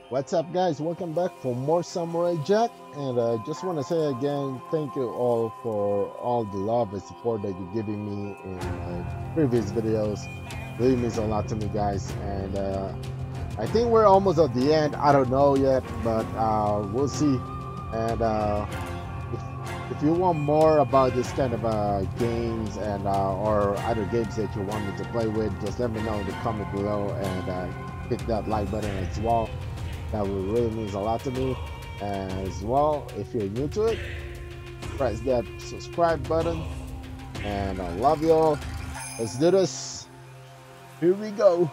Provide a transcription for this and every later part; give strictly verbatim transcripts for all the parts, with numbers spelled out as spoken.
What's up, guys? Welcome back for more Samurai Jack, and I uh, just want to say again thank you all for all the love and support that you're giving me in my previous videos. Really means a lot to me, guys, and uh, I think we're almost at the end. I don't know yet, but uh, we'll see. And uh, if, if you want more about this kind of uh, games and uh, or other games that you want me to play with, just let me know in the comment below, and uh, hit that like button as well. That really means a lot to me. As well, if you're new to it, press that subscribe button. And I love you all. Let's do this. Here we go.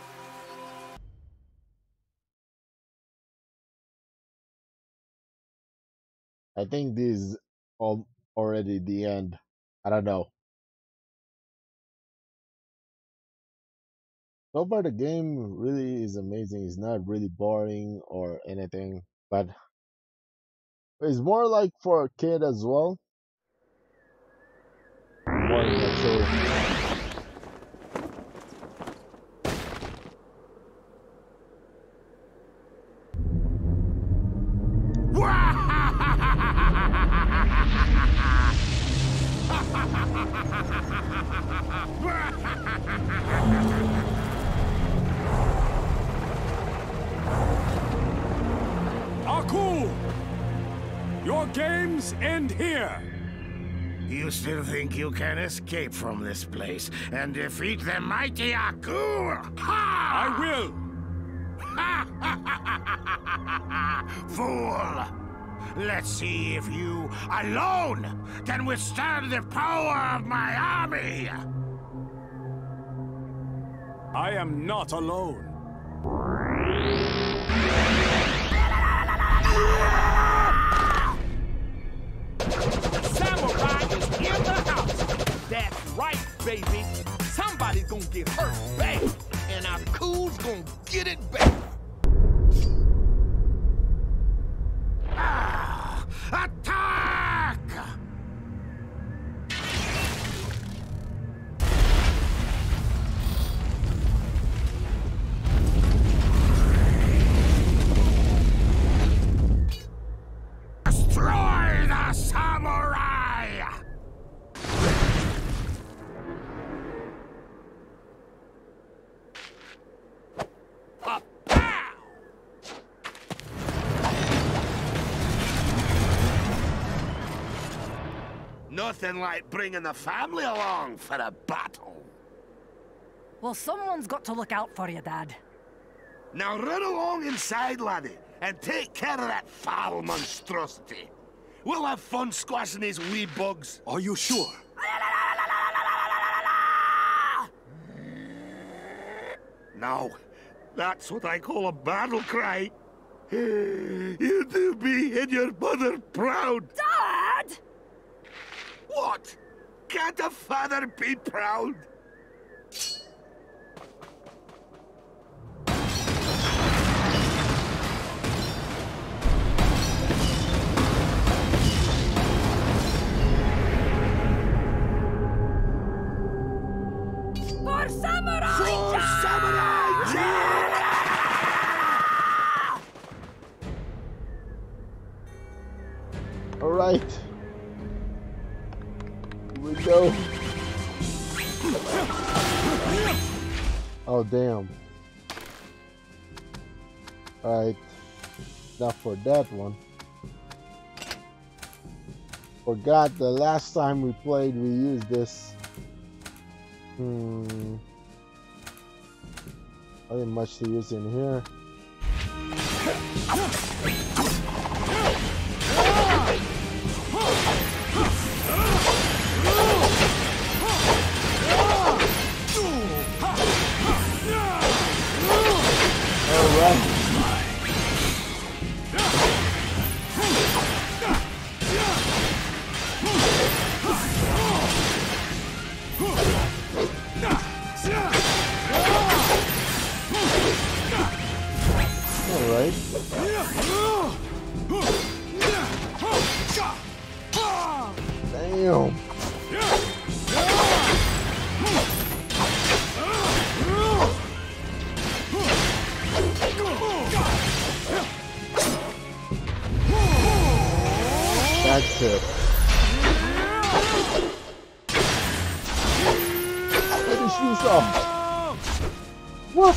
I think this is all already the end. I don't know. So far, the game really is amazing. It's not really boring or anything, but it's more like for a kid as well. More mature. Aku! Your games end here! You still think you can escape from this place and defeat the mighty Aku? Ha! I will! Fool! Let's see if you, alone, can withstand the power of my army! I am not alone. The samurai is in the house. That's right, baby. Somebody's gonna get hurt bad, and our cool's gonna get it back. Ah! Attack! Destroy the samurai! A pow! Nothing like bringing the family along for a battle. Well, someone's got to look out for you, Dad. Now run along inside, laddie, and take care of that foul monstrosity. We'll have fun squashing his wee bugs. Are you sure? Now, that's what I call a battle cry. You do me and your mother proud. Dad! What? Can't a father be proud? For samurai! For samurai Jack! All right. Here we go. Oh, damn. All right. Not for that one. Forgot the last time we played, we used this. Hmm. Nothing much to use in here. Alright. Alright. Damn. That's it. Finish this off. What?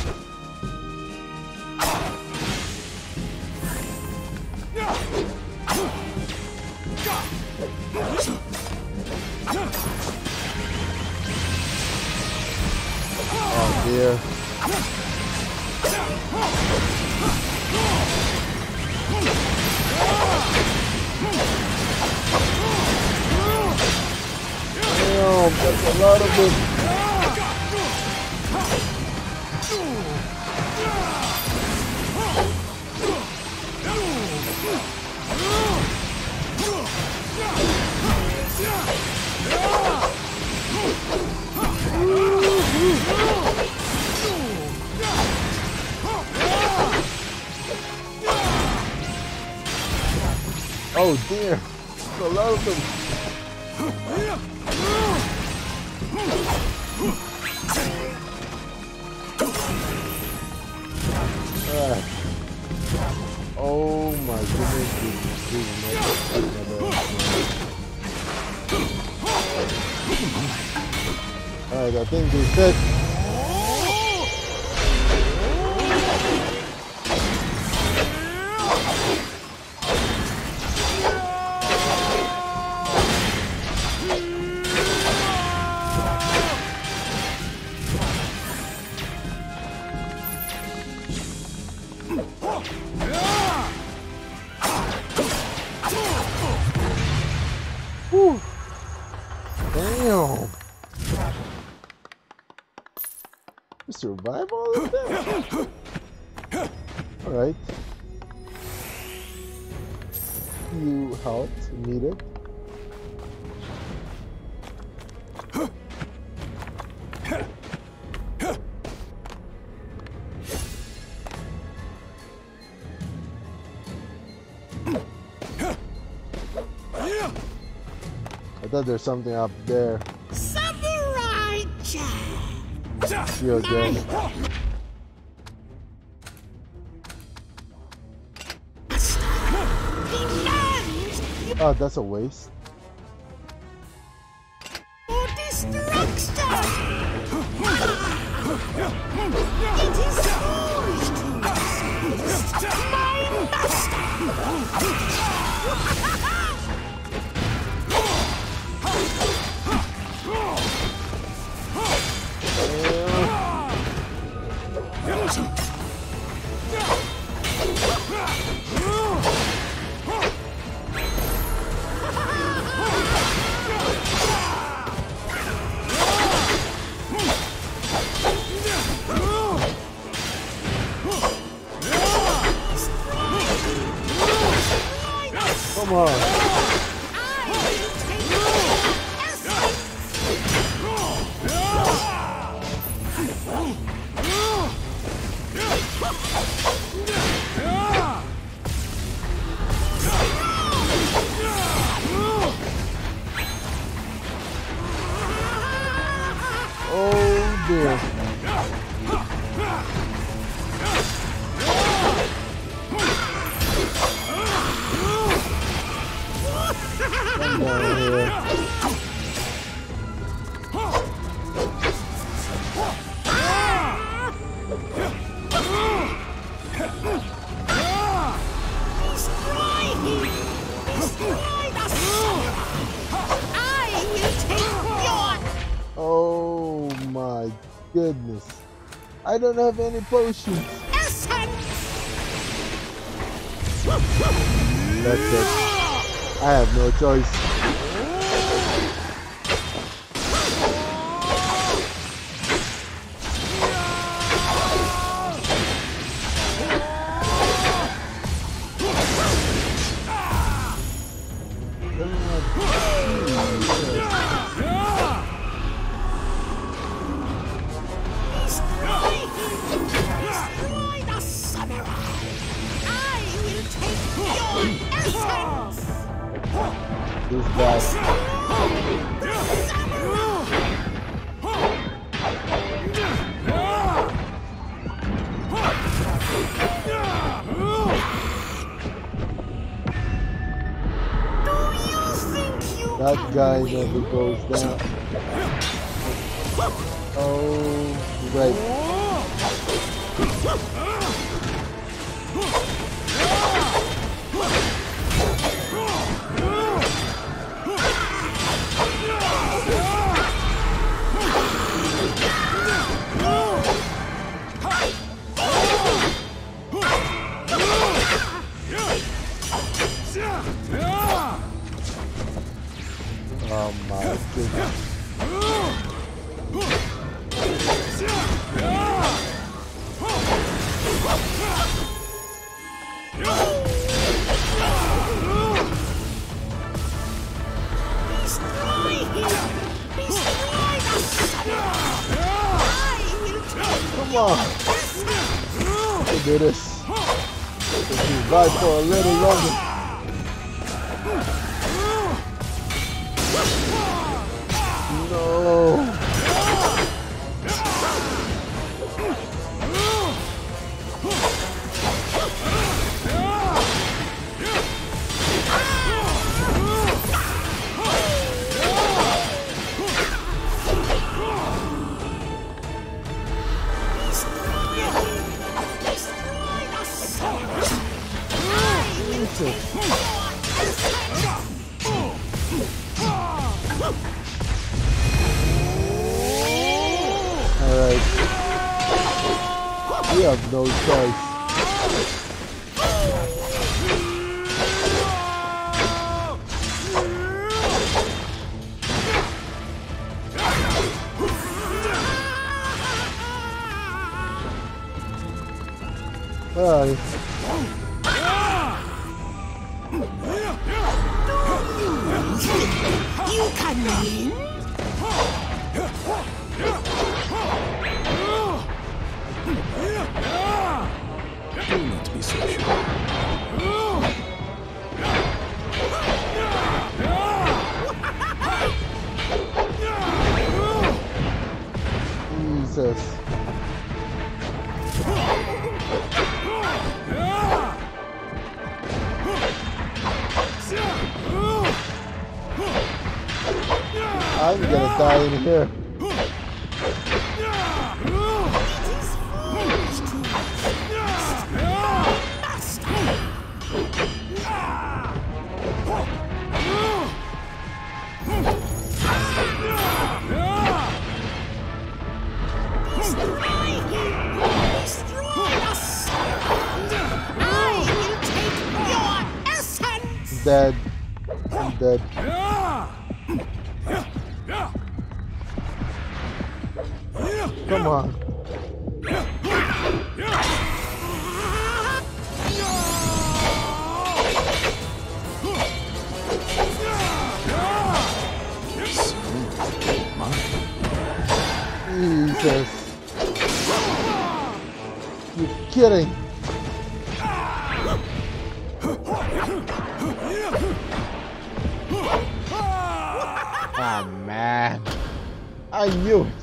Oh dear. Damn, that's a lot of it. Oh dear, that's a lot of them. Ah. Oh my goodness, this is another. Alright, I think they said. Whew. Damn. You survive all of that? Alright. You health needed. I thought there's something up there. Samurai Jack! See you again. Oh, that's a waste. For destruction! It is foolish to resist my master! Come on. Oh dear. Come down here. Oh my goodness. I don't have any potions. That's it. I have no choice. Who's that? Do you That guy never goes down. Oh, great. Oh my goodness. Come on. I can do this. If you ride for a little longer. No. Alright. We have no choice. Alright. You can win. Do not be so sure. Jesus. I'm gonna die in here. Dead. I'm dead. Come on. Jesus. You're kidding. Oh man. I knew it.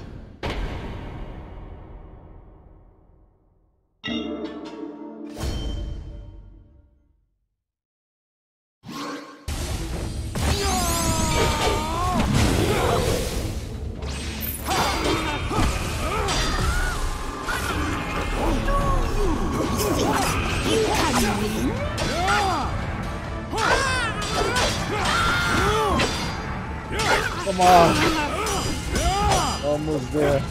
Come on. Almost there.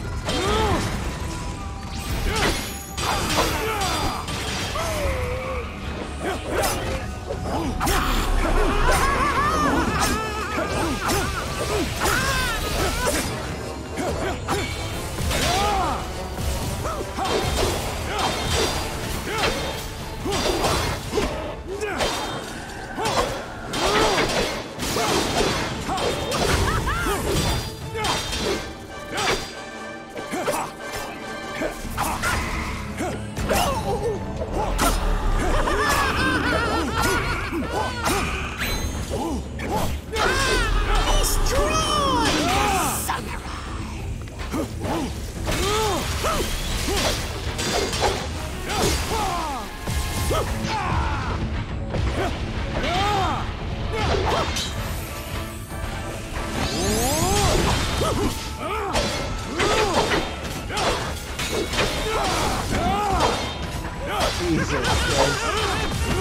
Jesus Christ.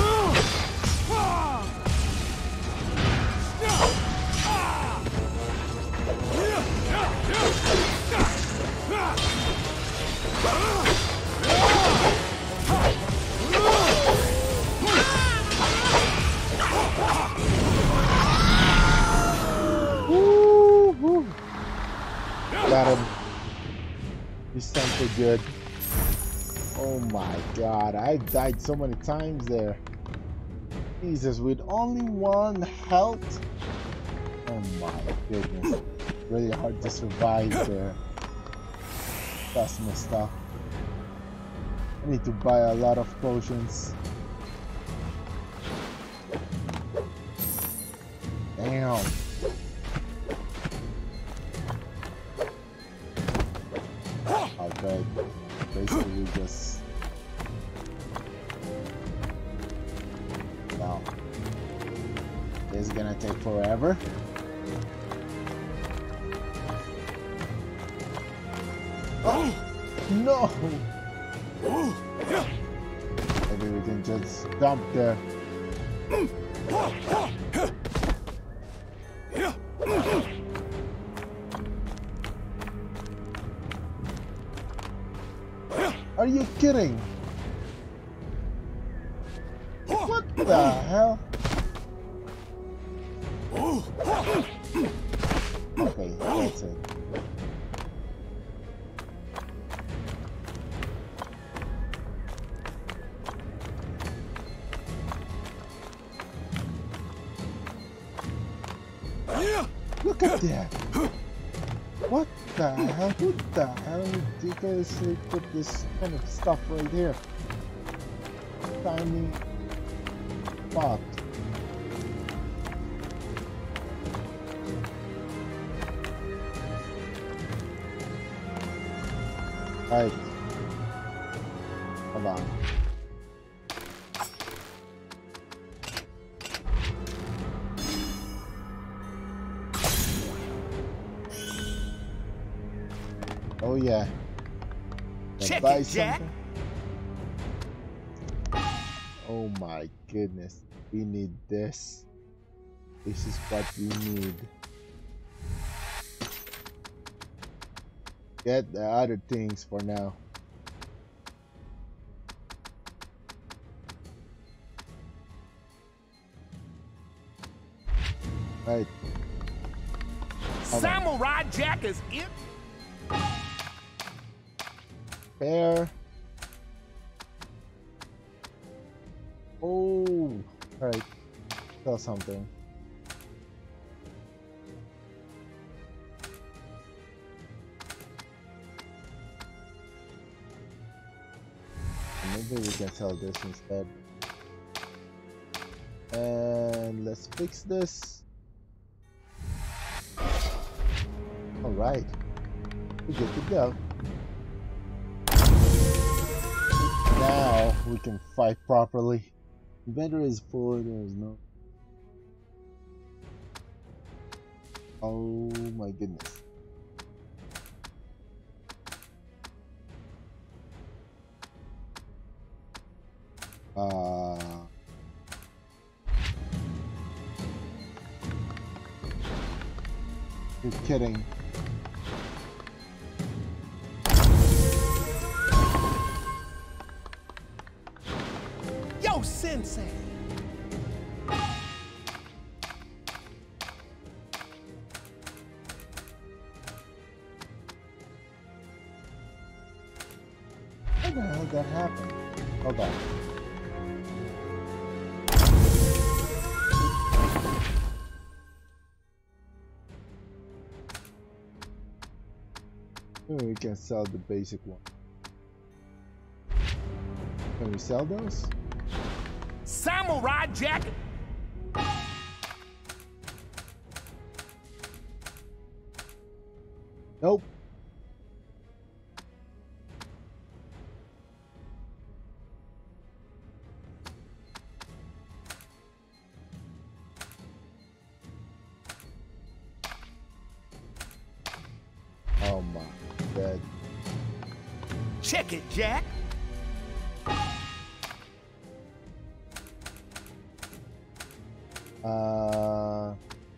Woo, woo. Got him. He's something good. Oh my god, I died so many times there. Jesus, with only one health? Oh my goodness. Really hard to survive there. That's messed up. I need to buy a lot of potions. Damn. Okay. Basically just... Wow. This is gonna take forever. Oh! No! Maybe we can just dump there. Are you kidding? What the hell? Okay, that's it. Look at that! What the hell? Who the hell ridiculously put this kind of stuff right here? Tiny spot. Right. Hold on. Oh yeah. Check buy it, Jack. something? Oh my goodness. We need this. This is what we need. Get the other things for now. Right. Samurai Jack is in. Fair. Oh, right. Sell something. Maybe we can sell this instead. And let's fix this. All right, we're good to go. Now we can fight properly. Inventory is full. There is no. Oh my goodness. Uh, you're kidding. Yo, Sensei. How the hell did that happen? Hold on. Maybe we can sell the basic one. Can we sell those? Samurai Jack. Nope. Check it, Jack. Uh,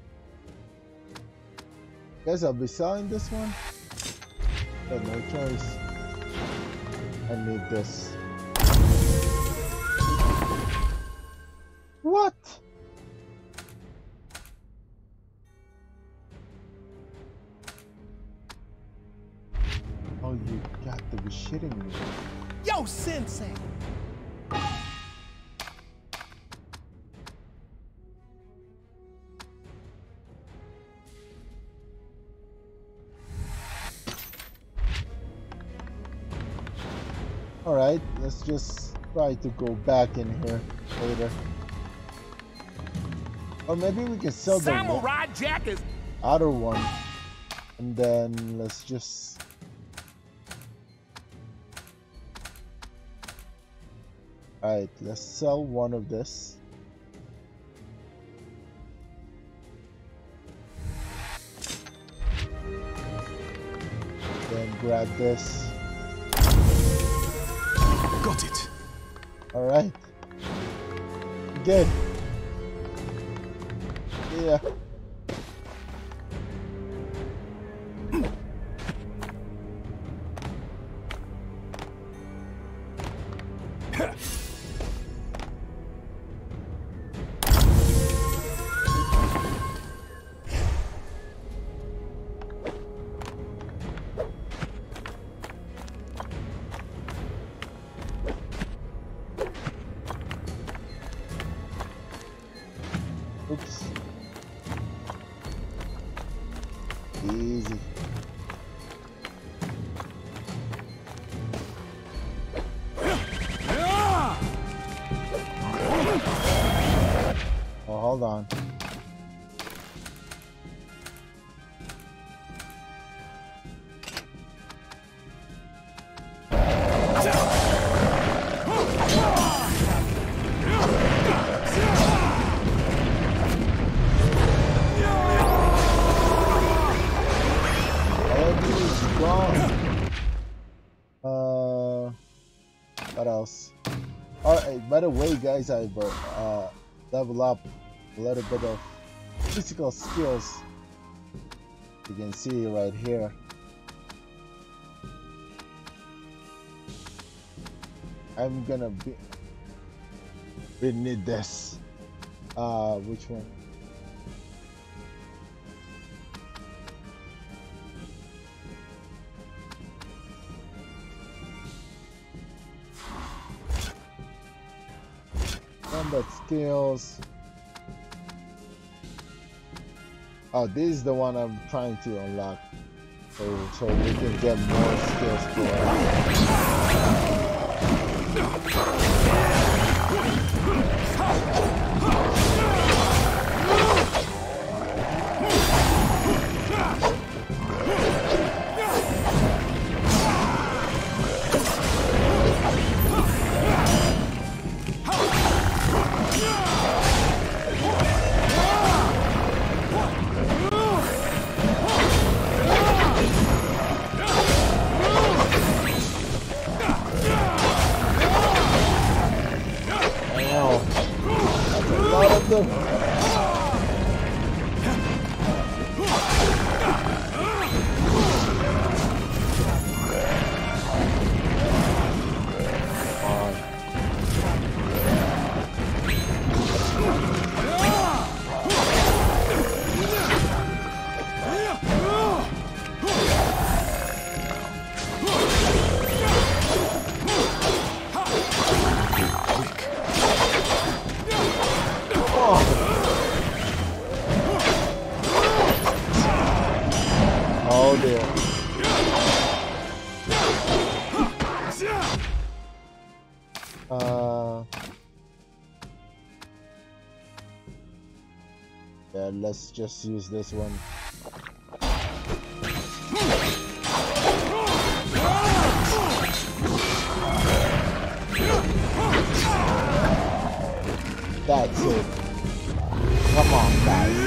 guess I'll be selling this one. Got no choice. I need this. What? Oh, you got to be shitting me. Yo, Sensei. Alright, let's just try to go back in here later. Or maybe we can sell the Samurai Jack is other one. And then let's just... Alright, let's sell one of this. Then grab this. Got it. Alright. Good. Yeah. Oops. Easy. Oh, hold on. Uh, what else? Alright, by the way, guys, I've uh, leveled up a little bit of physical skills. You can see right here. I'm gonna be. We need this. Uh, which one? Combat skills. Oh, this is the one I'm trying to unlock, so, so we can get more skills for it. Oh dear. Uh, yeah, let's just use this one. That's it. Come on, guys.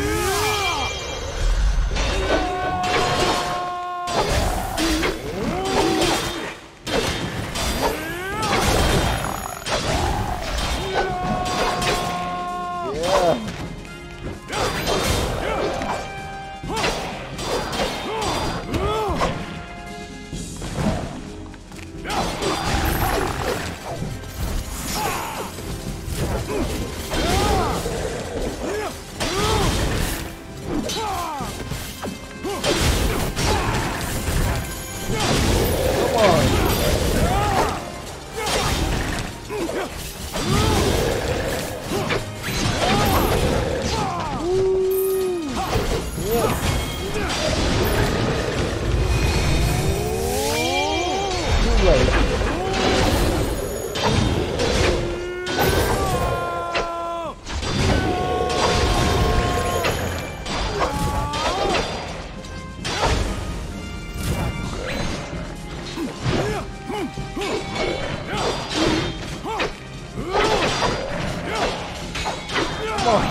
Come on.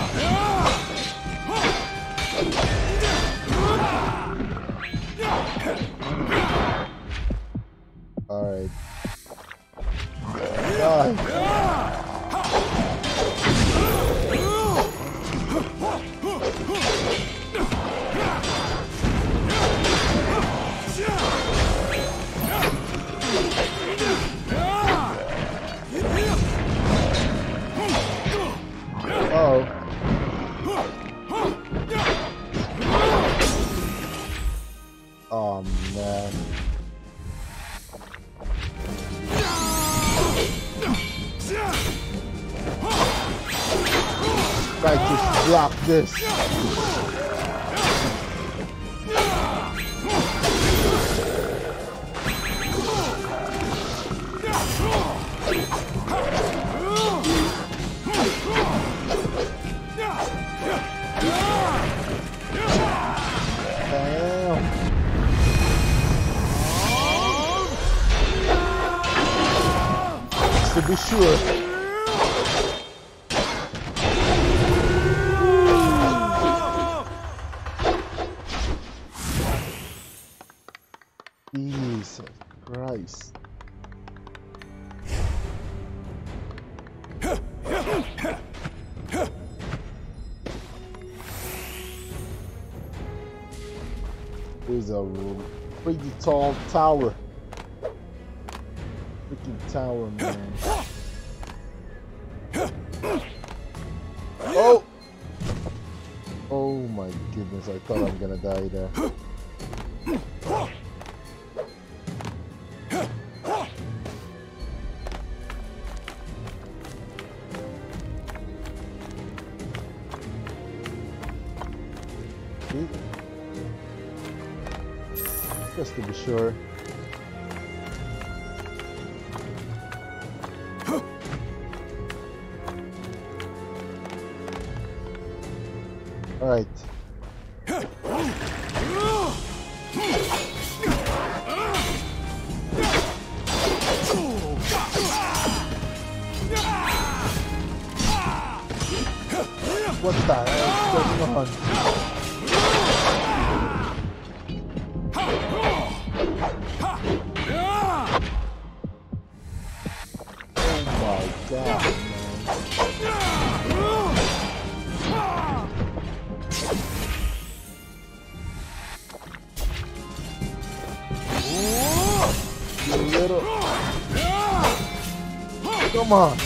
All right. God. Oh. Oh man. Try to block this. To be sure. Jesus Christ. There's a pretty tall tower. Freaking tower, man. Oh! Oh my goodness, I thought I'm gonna die there. Just to be sure. All right. What the hell is going on? Oh my God, man. You little... Come on.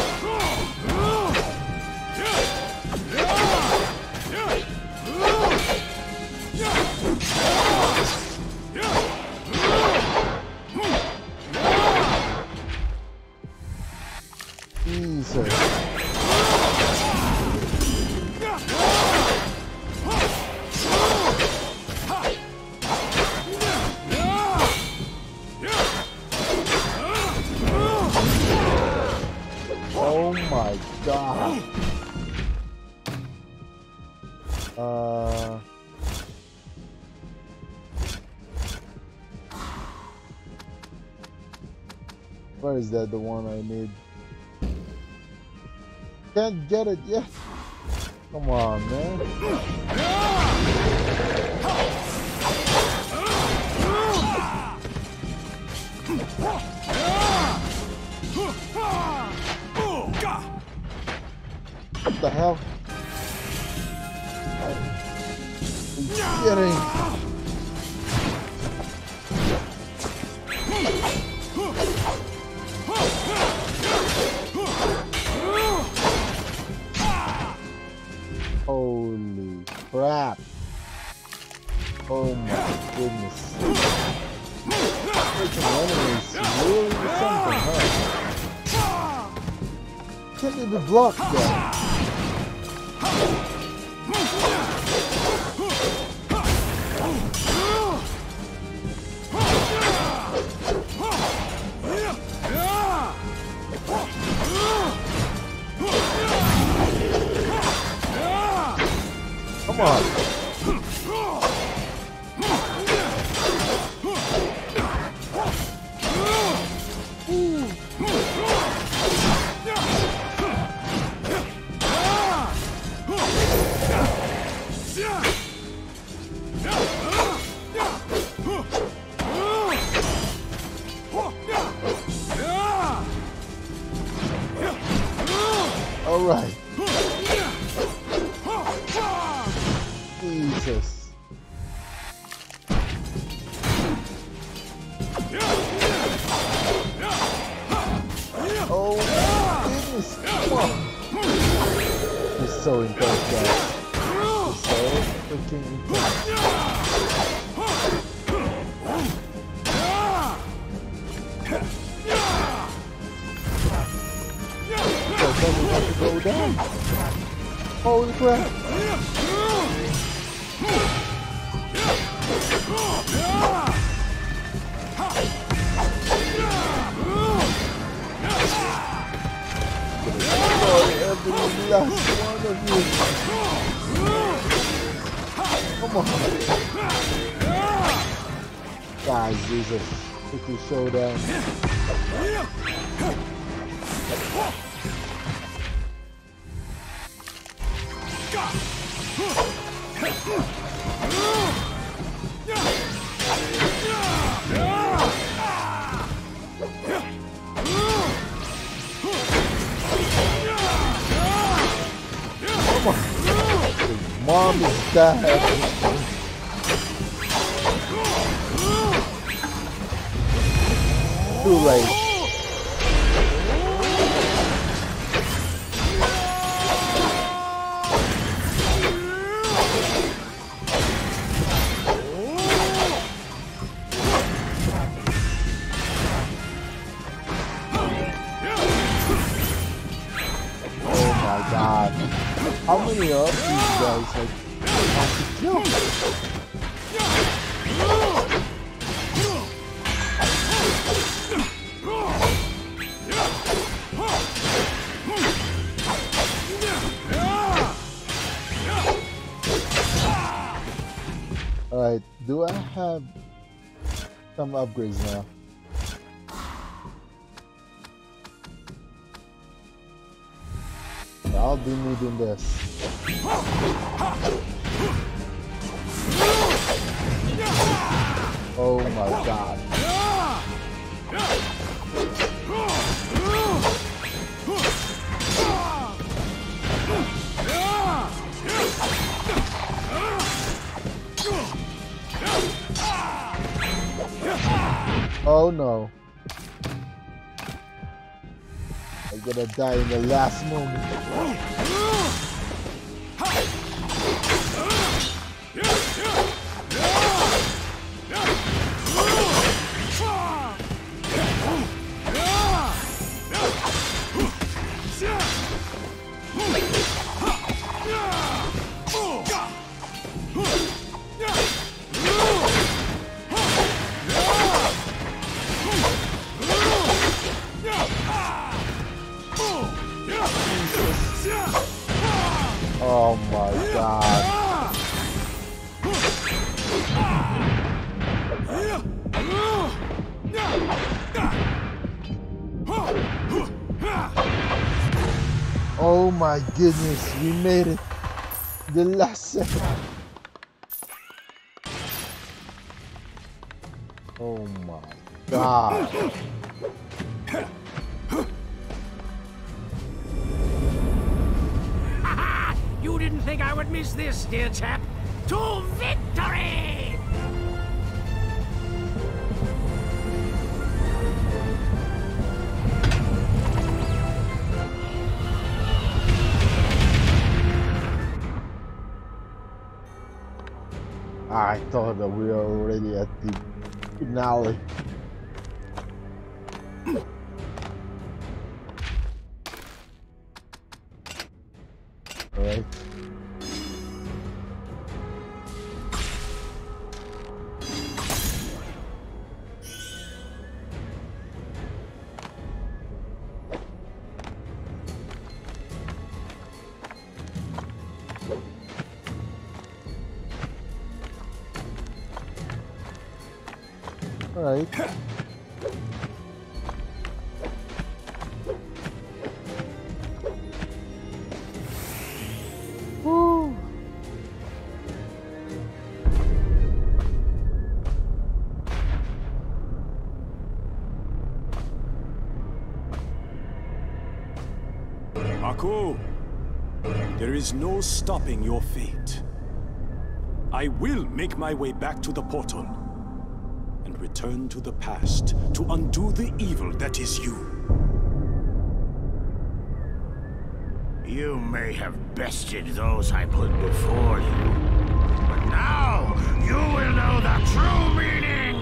Jesus. Oh my God. Uh... Where is that, the one I need? Can't get it yet. Come on, man. What the hell? Are you kidding? Holy crap. Oh my goodness. Freaking enemies really something, huh? Can't even block that. Come on. All right. Jesus. Oh goodness! Come on. It's so intense, guys. It's so freaking intense. So then we have to go down. Holy crap! Every last one of you. Come on. Guys, these are freaking showdown. Mom is dead. Too late. Oh my God. How many of these guys have have to kill? Alright, do I have some upgrades now? I'll be needing this. Oh my God. Oh no. I'm gonna die in the last moment. Oh my God. Oh my goodness, we made it. The last second. Oh my God. You didn't think I would miss this, dear chap? To victory! I thought that we were already at the finale. All right. All right. Woo. Our Mako, there is no stopping your fate. I will make my way back to the portal and return to the past to undo the evil that is you. You may have bested those I put before you, but now you will know the true meaning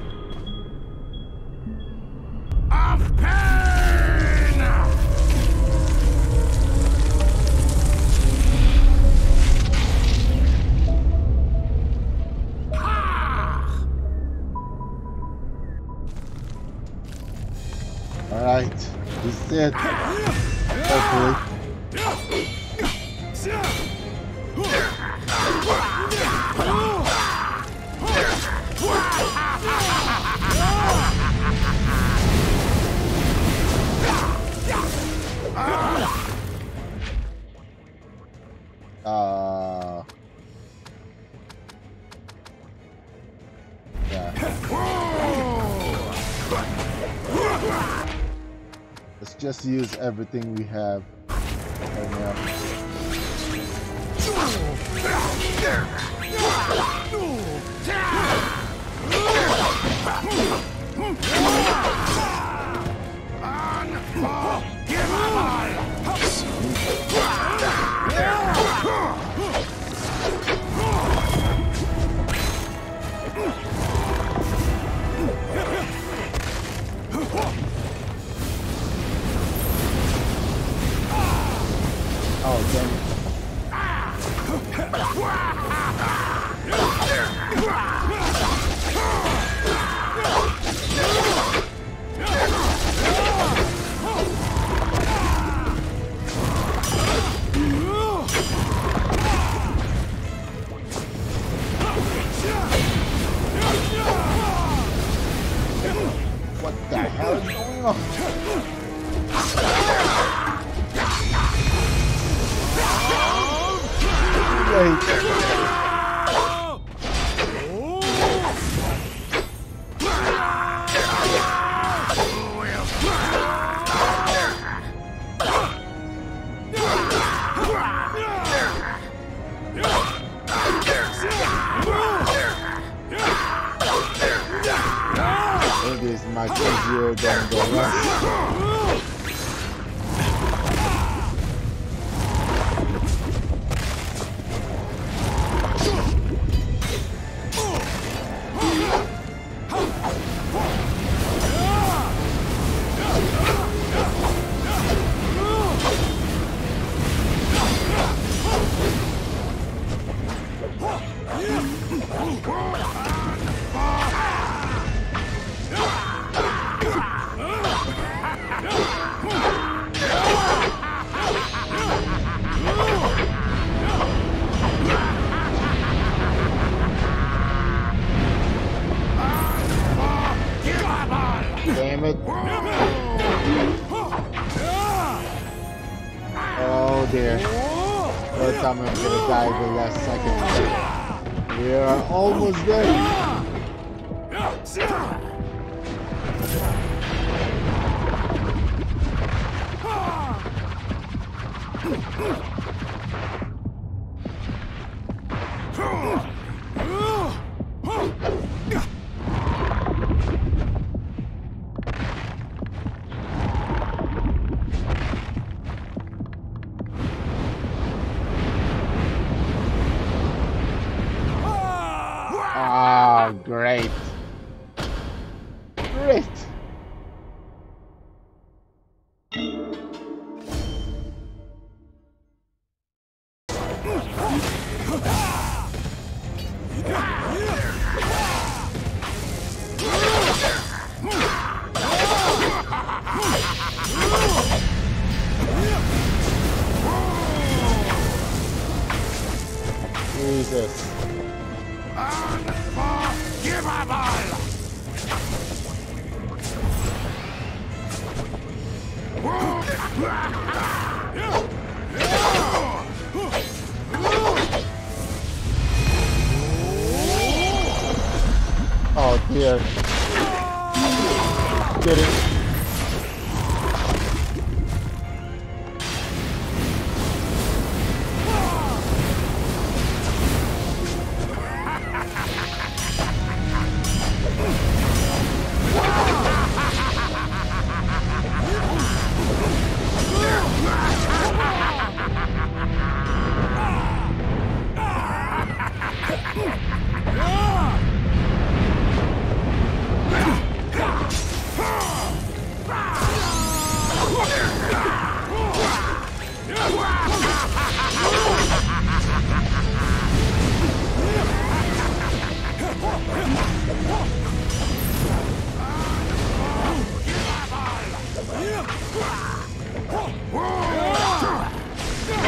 of pain! Ha! Alright, this is it. Hopefully. Uh, yeah. Let's just use everything we have right now. Oh, damn it. What the hell is going on? Maybe it's much easier than the rest. Damn it. Oh dear. Third time I'm gonna die the last second. We are almost there. Ah, great. Great. Jesus. Oh dear. Get it.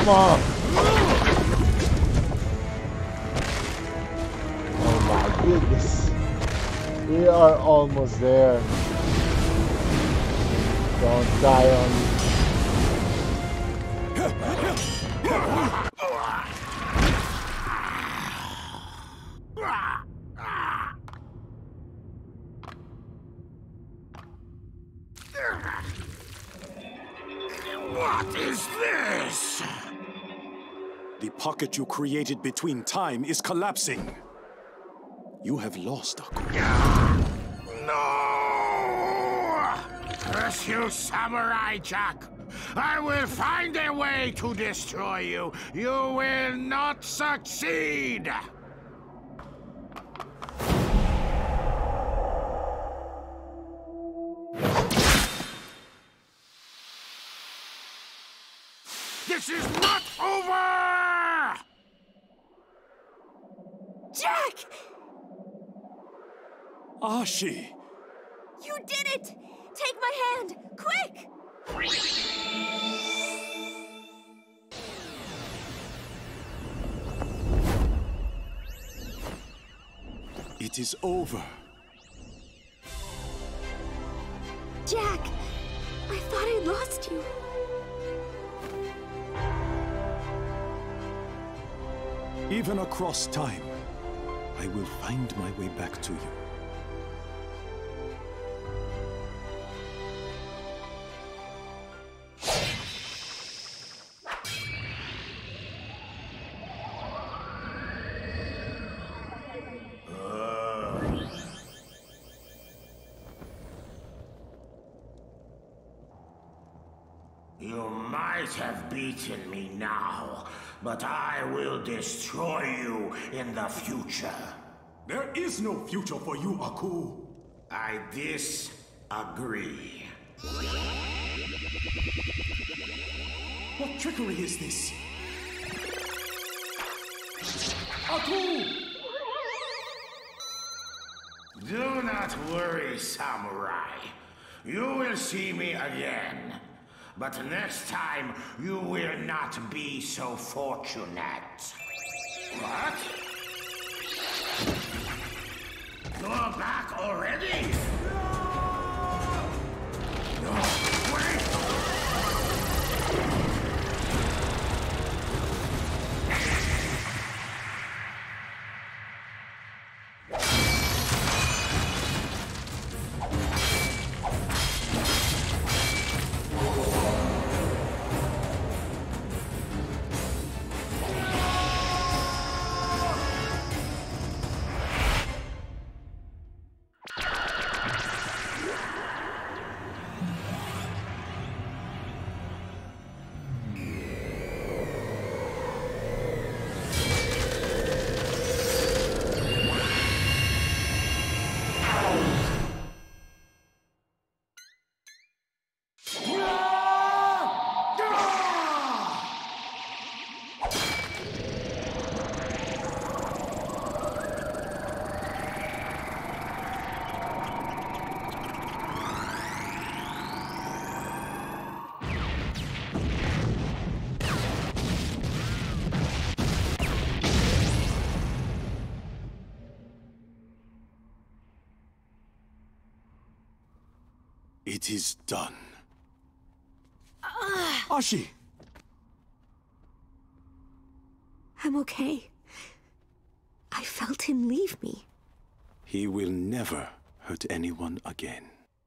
Come on! Oh my goodness. We are almost there. Don't die on me. What is this? The pocket you created between time is collapsing. You have lost, Aku. No! Curse you, Samurai Jack! I will find a way to destroy you. You will not succeed! This is not over! Jack! Ashi! You did it! Take my hand! Quick! It is over. Jack! I thought I'd lost you. Even across time, I will find my way back to you. You might have beaten me now, but I will destroy you in the future. There is no future for you, Aku. I disagree. What trickery is this? Aku! Do not worry, Samurai. You will see me again. But next time, you will not be so fortunate. What? You're back already? No, wait! It is done. Uh, Ashi! I'm okay. I felt him leave me. He will never hurt anyone again.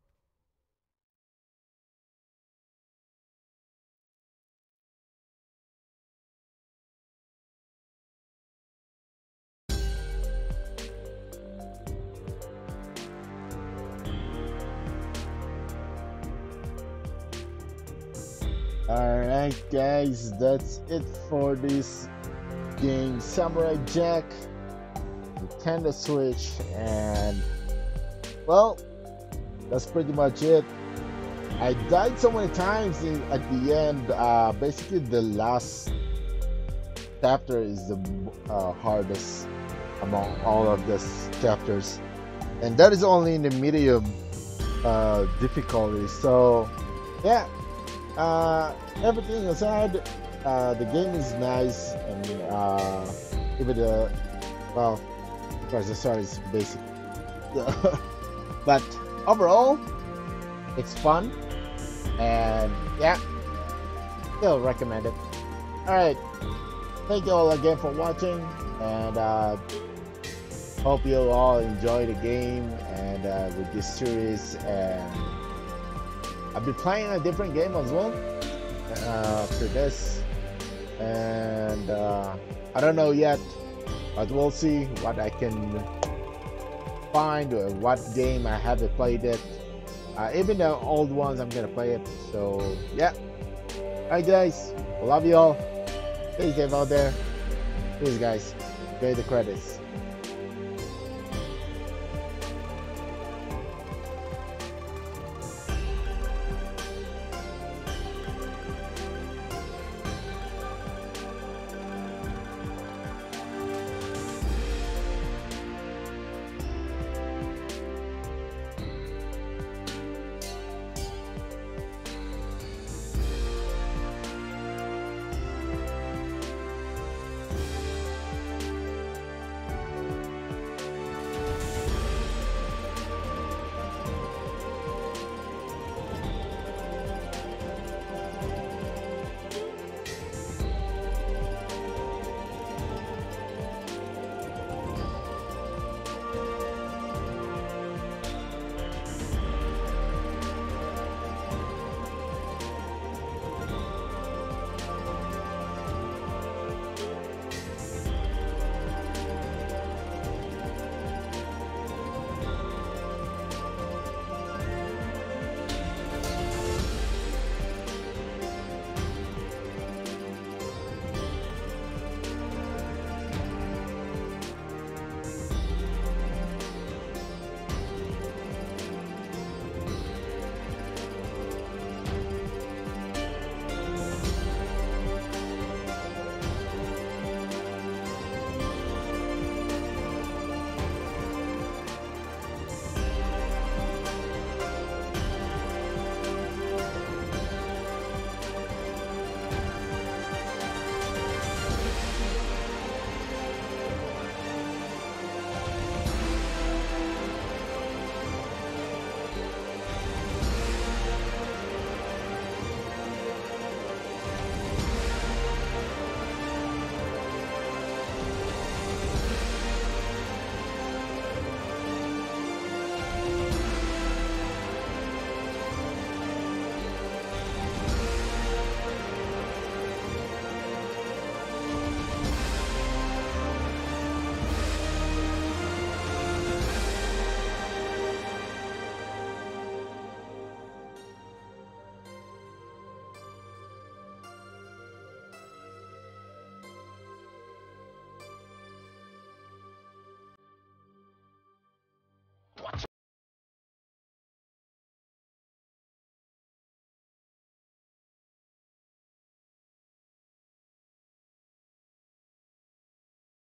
Alright guys, that's it for this game, Samurai Jack, Nintendo Switch, and well, that's pretty much it. I died so many times in, at the end. Uh, basically the last chapter is the uh, hardest among all of these chapters, and that is only in the medium uh, difficulty. So yeah. Uh, everything aside, uh, the game is nice, and uh, even the well, of course the story is basic, but overall, it's fun, and yeah, still recommend it. All right, thank you all again for watching, and uh, hope you all enjoy the game and uh, with this series. And I'll be playing a different game as well uh, after this, and uh, I don't know yet, but we'll see what I can find or what game I haven't played it. Uh, even the old ones, I'm gonna play it. So yeah, alright guys, I love you all. Stay safe out there. Please guys, enjoy the credits.